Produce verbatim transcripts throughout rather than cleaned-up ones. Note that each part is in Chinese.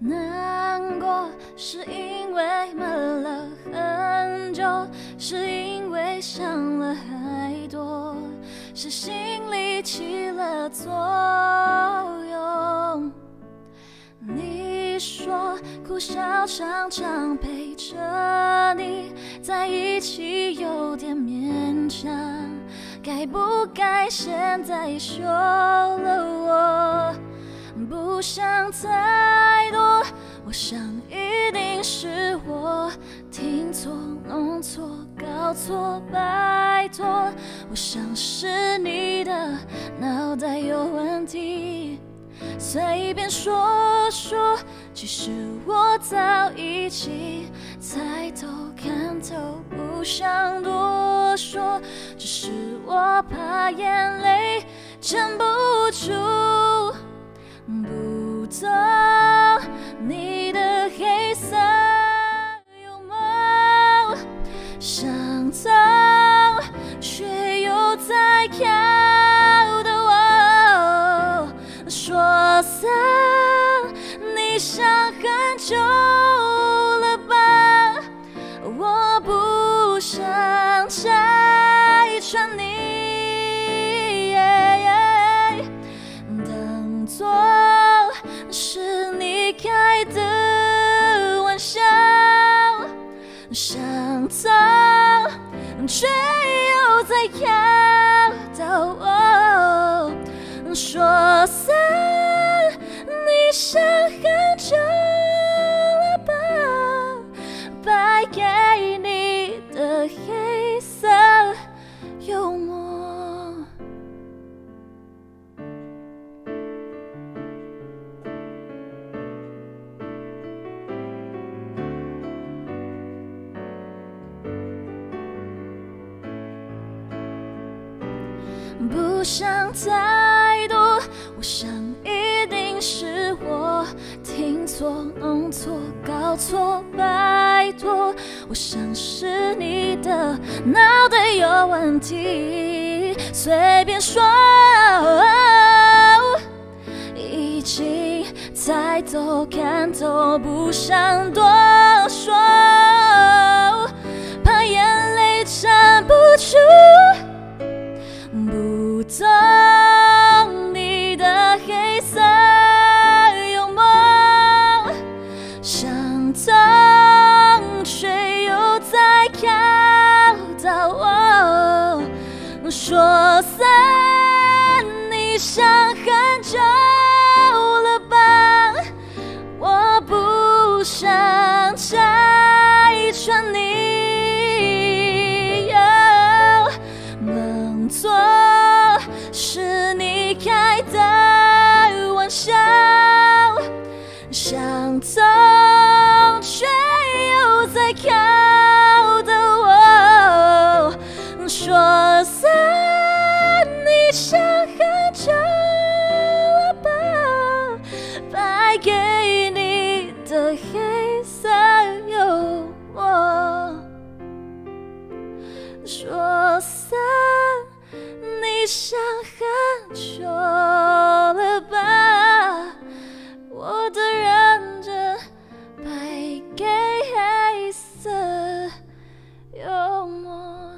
难过是因为闷了很久，是因为想了太多，是心里起了作用。你说哭笑常常陪着你在一起有点勉强，该不该现在休了我？不想太多，我想一定是我听错、弄错、搞错，拜托，我想是你的脑袋有问题，随便说说，其实我早已经猜透看透，不想多说，只是我怕眼泪撑不住。不懂你的黑色幽默，想走却又在靠的我，说散你想很久了吧，我不想拆穿你，当作是你开的玩笑，想走却又在靠到我，说散你想很久了吧，败给你的黑色幽默。不想太多，我想一定是我听错、弄错、搞错，拜托，我想是你的脑袋有问题，随便说，已经猜透看透，不想多说，怕眼泪撑不住。不懂你的黑色幽默，想懂却又在靠到我，说散你想很久了吧，我不想拆穿你。错是你开的玩笑，想走却又在靠的我，说散你想很久了吧，败给你的黑色幽默，说散你想很久了吧，我的认真败给黑色幽默。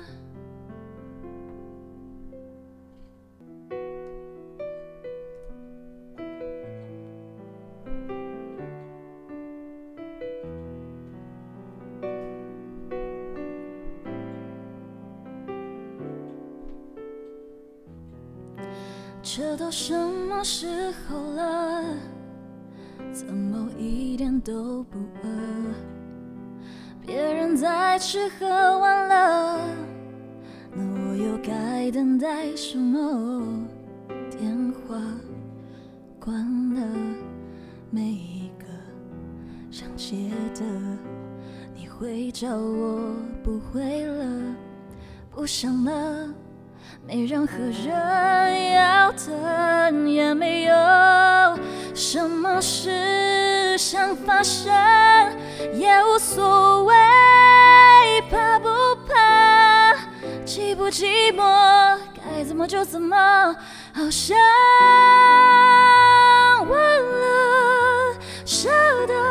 这都什么时候了，怎么一点都不饿？别人在吃喝玩乐，那我又该等待什么？电话关了，每一个想接的，你会找我不会了，不想了，没任何人要等，也没有什么事想发生，也无所谓，怕不怕，寂不寂寞，该怎么就怎么，好像忘了舍得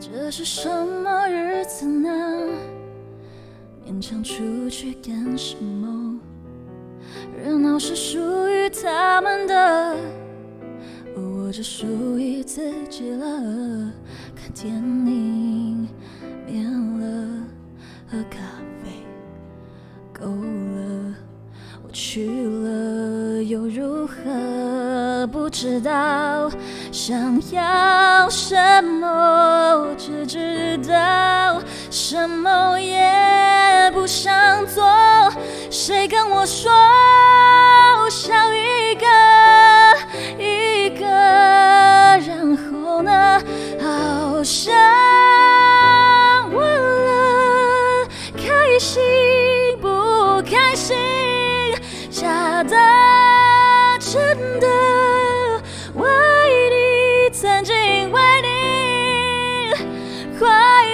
这是什么日子呢？勉强出去干什么？热闹是属于他们的，我只属于自己了。看电影免了，喝咖啡够了，我去了又如何？不知道想要什么，只知道什么也不想做。谁跟我说想一个一个，然后呢？好像忘了开心不开心，假的真的，为你曾经为你快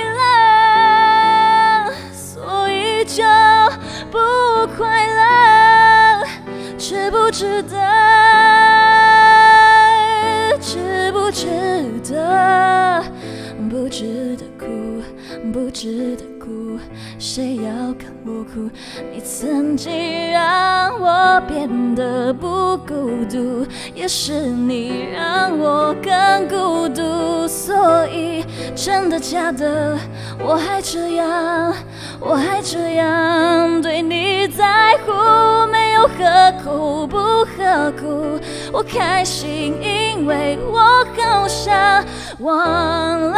乐，所以就不快乐，值不值得？值不值得？不值得哭，不值得哭，谁要看我哭？你曾经让我变得不孤独，也是你让我更孤独。所以真的假的？我还这样，我还这样对你在乎，没有何苦不何苦。我开心，因为我好想忘了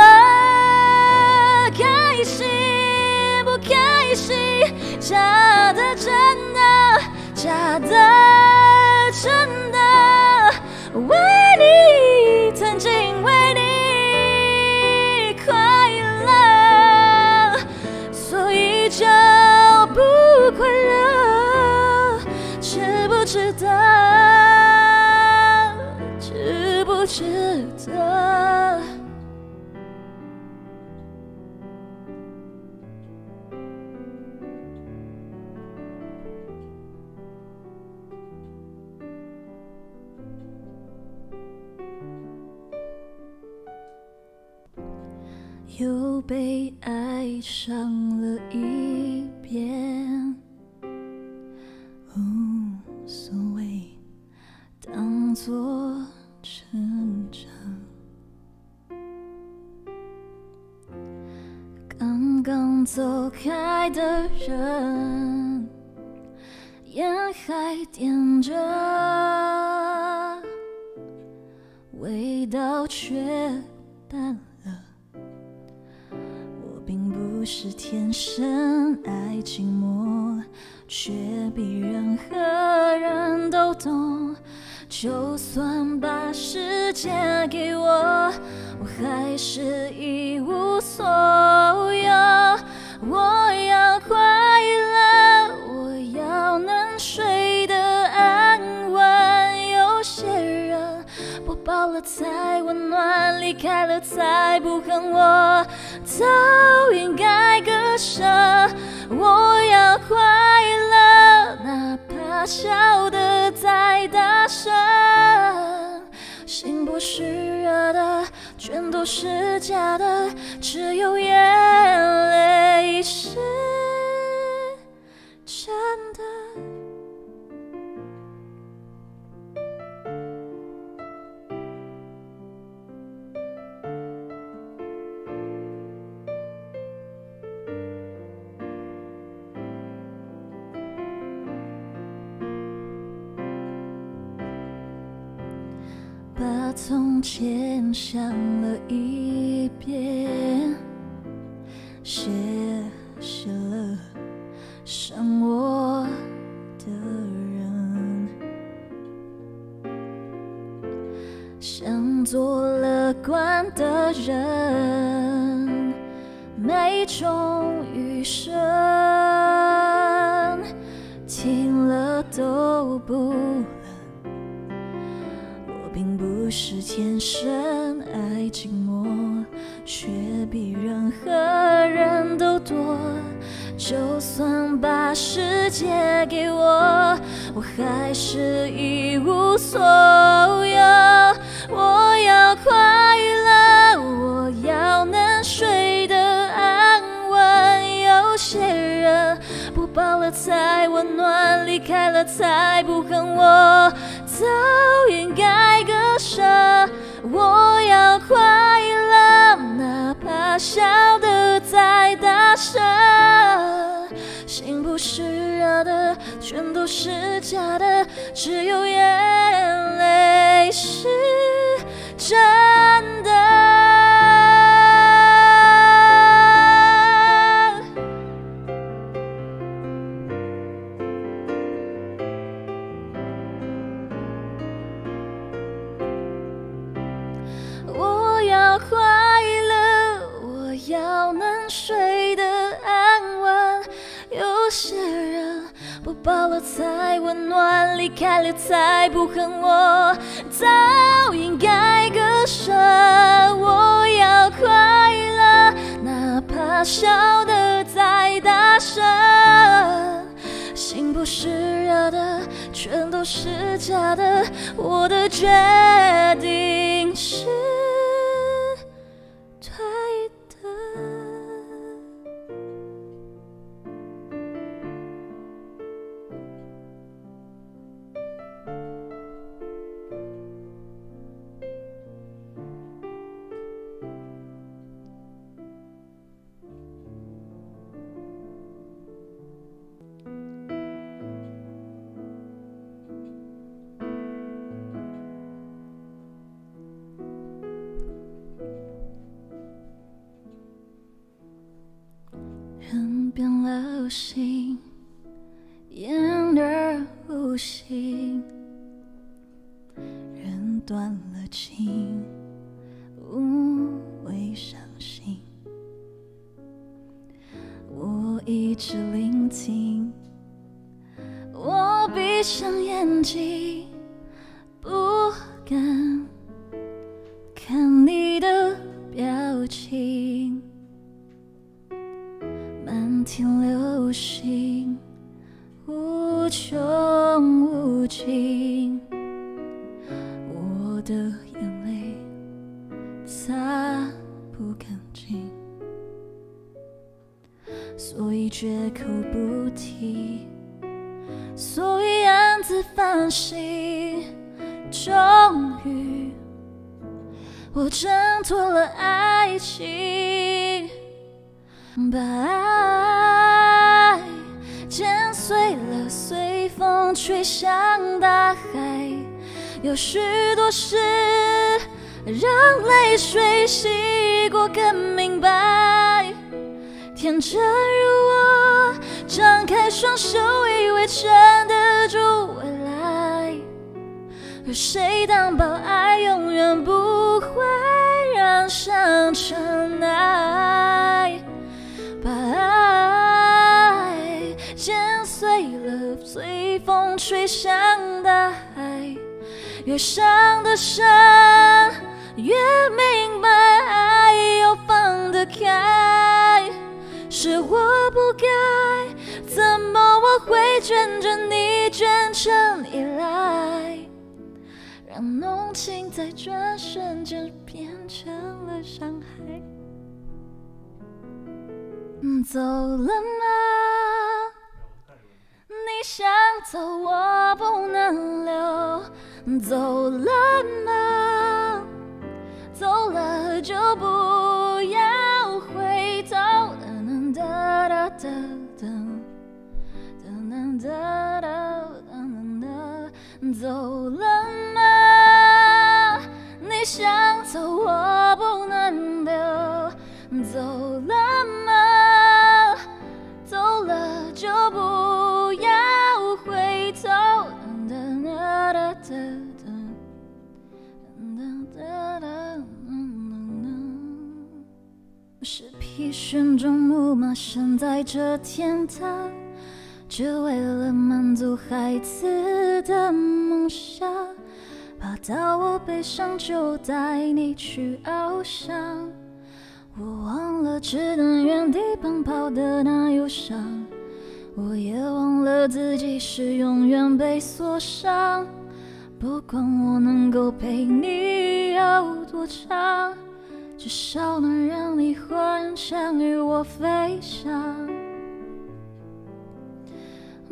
开心不开心，假的真的，假的真的，为你曾经为你快乐，所以就不快乐，值不值得？值不值得？又被爱上了一遍，无所谓，当作成长。刚刚走开的人，烟还点着，味道却淡了。我并不是天生爱寂寞，却比任何人都懂。就算把世界给我，我还是一无所有。我要快乐，我要能睡得安稳。有些人播报了才温暖，离开了才不恨我，早应该割舍。我要快乐，哪怕笑得再大声，心不是热的，全都是假的，只有眼泪是真的。把从前想了一遍，写写了伤我的人，像做乐观的人，没种余生，听了都不并不是天生爱寂寞，却比任何人都多。就算把世界给我，我还是一无所有。我要快乐，我要能睡了才温暖，离开了才不恨我，早应该割舍。我要快乐，哪怕笑得再大声，心不是热的，全都是假的，只有眼泪是真的。我要快乐，我要能睡得安稳。有些人不抱了才温暖，离开了才不恨我，早应该割舍。我要快乐，哪怕笑得再大声，心不是热的，全都是假的，我的决定是对的。人变了心，掩耳无信，人断了情，无谓伤心。我一直聆听，我闭上眼睛，不敢看你的表情。漫天流星，无穷无尽，我的眼泪擦不干净，所以绝口不提，所以暗自反省。终于，我挣脱了爱情，把爱剪碎了，随风吹向大海。有许多事让泪水洗过更明白。天真如我，张开双手，以为撑得住未来。而谁担保爱永远不会染上尘埃？把爱剪碎了，随风吹向大海。越伤得深，越明白爱要放得开。是我不该，怎么我会卷着你卷成依赖，让浓情在转瞬间变成了伤害。走了吗？你想走，我不能留。走了吗？走了就不要回头。哒哒哒哒哒哒哒哒，走了吗？你想走，我不能留。走了吗？走了就不要回头。哒哒哒哒哒哒哒。是疲倦中木马生在这天堂，只为了满足孩子的梦想。怕到我悲伤就带你去翱翔，我忘了只能原地奔跑的那忧伤，我也忘了自己是永远被锁上。不管我能够陪你有多长，至少能让你幻想与我飞翔。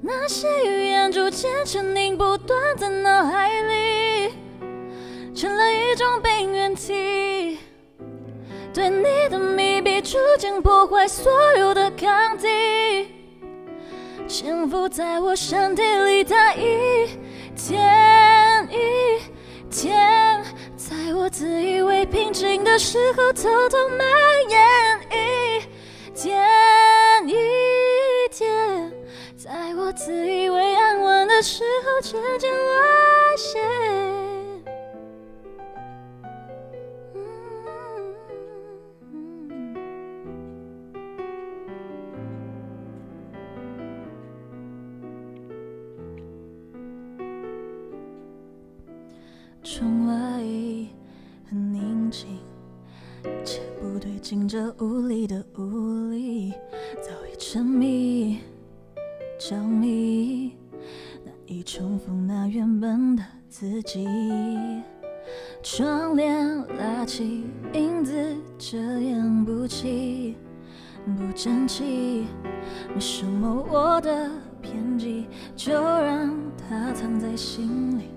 那些语言逐渐沉凝不断在脑海里，成了一种病原体。对你的密闭逐渐破坏所有的抗体，潜伏在我身体里的一天一天，在我自以为平静的时候偷偷蔓延一天一天，在我自以为安稳的时候渐渐沦陷。窗外很宁静，一切不对劲，这无力的无力早已沉迷着迷，难以重复那原本的自己。窗帘拉起，影子遮掩不起，不争气，没什么我的偏激，就让它藏在心里。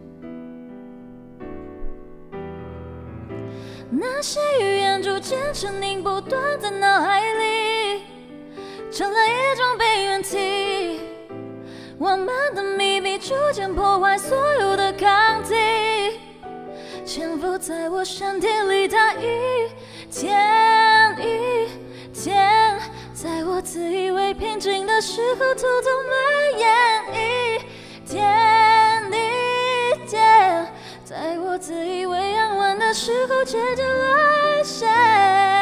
那些语言逐渐沉凝不断在脑海里，成了一种病原体。我们的秘密逐渐破坏所有的抗体，潜伏在我身体里的一天一天，在我自以为平静的时候偷偷蔓延一天一天，在我自以为安稳的时候渐渐沦陷。